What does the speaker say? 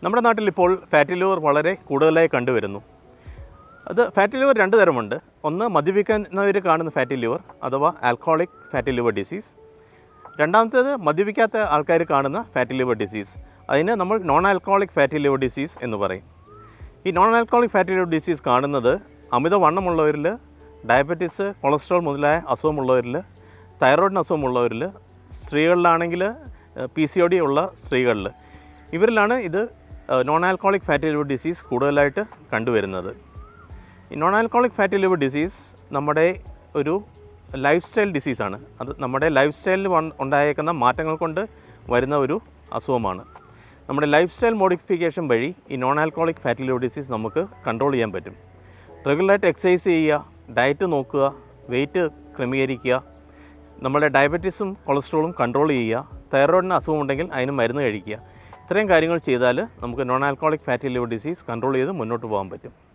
നമ്മുടെ നാട്ടിൽ ഇപ്പോൾ ഫാറ്റി ലിവർ വളരെ കൂടുതലായി കണ്ടുവരുന്നു. അത് ഫാറ്റി ലിവർ രണ്ട് തരമുണ്ട്. ഒന്ന് മദ്യപിക്കുന്നവർ കാണുന്ന ഫാറ്റി ലിവർ അഥവാ ആൽക്കഹോളിക് ഫാറ്റി ലിവർ ഡിസീസ്. രണ്ടാമത്തേത് മദ്യപിക്കാത്ത ആൾക്കാർ കാണുന്ന ഫാറ്റി ലിവർ ഡിസീസ്. അതിന് നമ്മൾ non alcoholic fatty liver disease എന്ന് പറയും. ഈ non alcoholic fatty liver disease കാണുന്നത് അമിതവണ്ണമുള്ളവരിൽ, ഡയബറ്റീസ്, കൊളസ്ട്രോൾ മുതലായ അസുഖമുള്ളവരിൽ, തൈറോയിഡിന് അസുഖമുള്ളവരിൽ, സ്ത്രീകളിലാണെങ്കിൽ PCOD ഉള്ള സ്ത്രീകളിൽ, ഇവരിലാണ് ഇത് non alcoholic fatty liver disease കൂടുതലായിട്ട് കണ്ടുവരുന്നത്. ഈ non alcoholic fatty liver disease നമ്മുടെ ഒരു ലൈഫ് സ്റ്റൈൽ ഡിസീസാണ്. അത് നമ്മുടെ ലൈഫ് സ്റ്റൈലിൽ ഉണ്ടായേക്കുന്ന മാറ്റങ്ങൾ കൊണ്ട് വരുന്ന ഒരു അസുഖമാണ്. നമ്മുടെ ലൈഫ് സ്റ്റൈൽ മോഡിഫിക്കേഷൻ വഴി ഈ non alcoholic fatty liver disease നമുക്ക് കൺട്രോൾ ചെയ്യാൻ പറ്റും. റെഗുലറായിട്ട് എക്സസൈസ് ചെയ്യുക, ഡയറ്റ് നോക്കുക, വെയിറ്റ് ക്രമീകരിക്കുക, നമ്മുടെ ഡയബറ്റീസും കൊളസ്ട്രോളും കൺട്രോൾ ചെയ്യുക, തൈറോയിഡിന് അസുഖമുണ്ടെങ്കിൽ അതിന് മരുന്ന് കഴിക്കുക. ഇത്രയും കാര്യങ്ങൾ ചെയ്താൽ നമുക്ക് non alcoholic fatty liver disease control ചെയ്ത് മുന്നോട്ട് പോകാൻ പറ്റും.